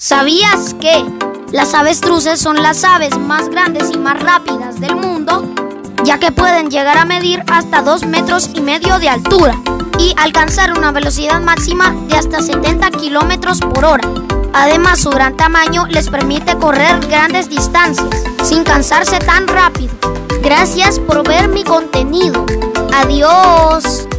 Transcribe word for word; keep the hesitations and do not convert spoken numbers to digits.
¿Sabías que las avestruces son las aves más grandes y más rápidas del mundo, ya que pueden llegar a medir hasta dos metros y medio de altura y alcanzar una velocidad máxima de hasta setenta kilómetros por hora? Además, su gran tamaño les permite correr grandes distancias sin cansarse tan rápido. Gracias por ver mi contenido. Adiós.